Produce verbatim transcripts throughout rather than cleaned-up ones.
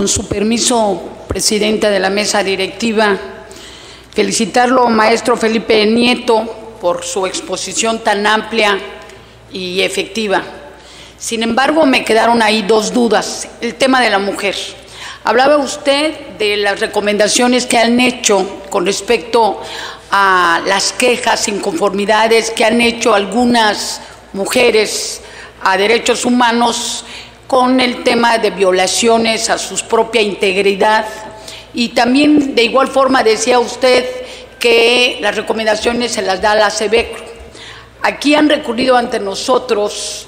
Con su permiso, presidenta de la mesa directiva, felicitarlo, maestro Felipe Nieto, por su exposición tan amplia y efectiva. Sin embargo, me quedaron ahí dos dudas. El tema de la mujer. Hablaba usted de las recomendaciones que han hecho con respecto a las quejas, inconformidades que han hecho algunas mujeres a derechos humanos con el tema de violaciones a su propia integridad. Y también, de igual forma, decía usted que las recomendaciones se las da la SEBECRO. Aquí han recurrido ante nosotros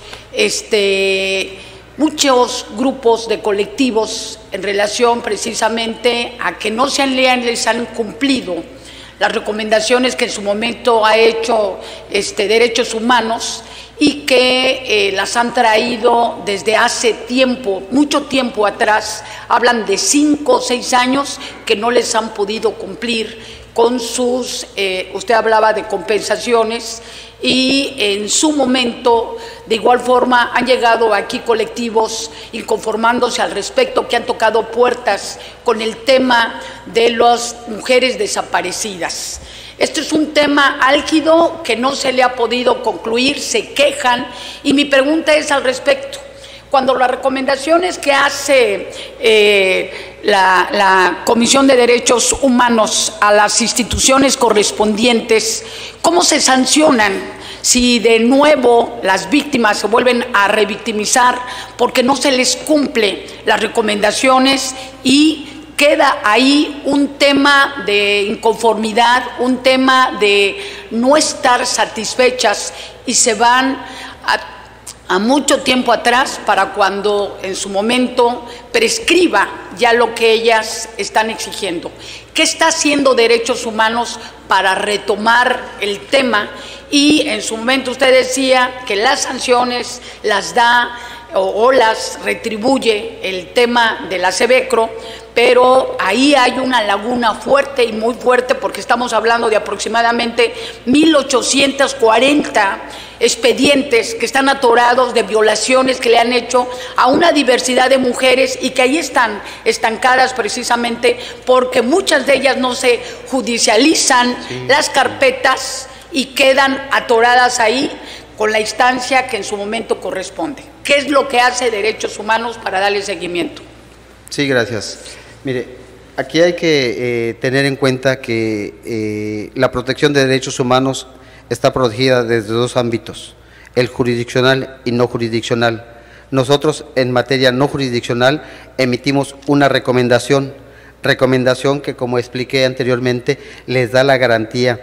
este, muchos grupos de colectivos en relación precisamente a que no se les han cumplido las recomendaciones que en su momento ha hecho este, Derechos Humanos y que eh, las han traído desde hace tiempo, mucho tiempo atrás. Hablan de cinco o seis años que no les han podido cumplir con sus, eh, usted hablaba de compensaciones, y en su momento, de igual forma, han llegado aquí colectivos inconformándose al respecto, que han tocado puertas con el tema de las mujeres desaparecidas. Esto es un tema álgido que no se le ha podido concluir, se quejan, y mi pregunta es al respecto. Cuando las recomendaciones que hace eh, la, la Comisión de Derechos Humanos a las instituciones correspondientes, ¿cómo se sancionan si de nuevo las víctimas se vuelven a revictimizar porque no se les cumple las recomendaciones y queda ahí un tema de inconformidad, un tema de no estar satisfechas y se van a a mucho tiempo atrás para cuando en su momento prescriba ya lo que ellas están exigiendo? ¿Qué está haciendo Derechos Humanos para retomar el tema? Y en su momento usted decía que las sanciones las da o, o las retribuye el tema de la SEBECRO, pero ahí hay una laguna fuerte y muy fuerte, porque estamos hablando de aproximadamente mil ochocientos cuarenta expedientes que están atorados de violaciones que le han hecho a una diversidad de mujeres y que ahí están estancadas precisamente porque muchas de ellas no se judicializan sí. las carpetas y quedan atoradas ahí con la instancia que en su momento corresponde. ¿Qué es lo que hace Derechos Humanos para darle seguimiento? Sí, gracias. Mire, aquí hay que eh, tener en cuenta que eh, la protección de derechos humanos está protegida desde dos ámbitos, el jurisdiccional y no jurisdiccional. Nosotros, en materia no jurisdiccional, emitimos una recomendación, recomendación que, como expliqué anteriormente, les da la garantía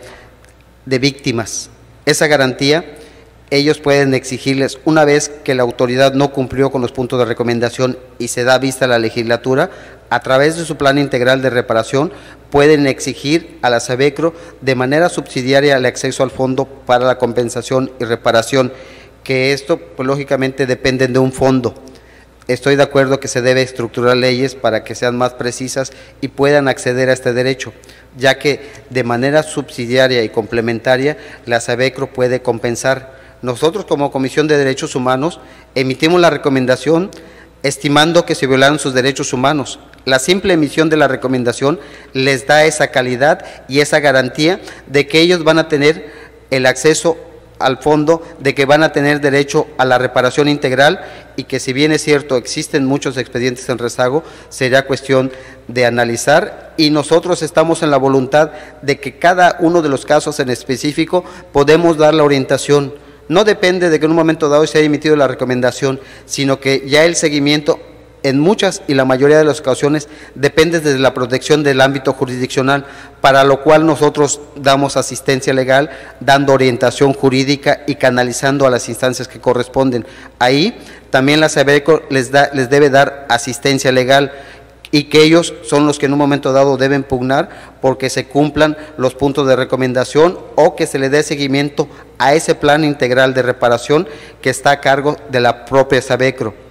de víctimas. Esa garantía ellos pueden exigirles, una vez que la autoridad no cumplió con los puntos de recomendación y se da vista a la legislatura, a través de su plan integral de reparación, pueden exigir a la SEBECRO de manera subsidiaria el acceso al fondo para la compensación y reparación, que esto, pues lógicamente, depende de un fondo. Estoy de acuerdo que se debe estructurar leyes para que sean más precisas y puedan acceder a este derecho, ya que de manera subsidiaria y complementaria la SEBECRO puede compensar. Nosotros, como Comisión de Derechos Humanos, emitimos la recomendación estimando que se violaron sus derechos humanos. La simple emisión de la recomendación les da esa calidad y esa garantía de que ellos van a tener el acceso al fondo, de que van a tener derecho a la reparación integral y que, si bien es cierto, existen muchos expedientes en rezago, será cuestión de analizar, y nosotros estamos en la voluntad de que cada uno de los casos en específico podemos dar la orientación. No depende de que en un momento dado se haya emitido la recomendación, sino que ya el seguimiento en muchas y la mayoría de las ocasiones depende de la protección del ámbito jurisdiccional, para lo cual nosotros damos asistencia legal, dando orientación jurídica y canalizando a las instancias que corresponden. Ahí también la SEBECRO les, da, les debe dar asistencia legal, y que ellos son los que en un momento dado deben pugnar porque se cumplan los puntos de recomendación o que se le dé seguimiento a ese plan integral de reparación que está a cargo de la propia SEBECRO.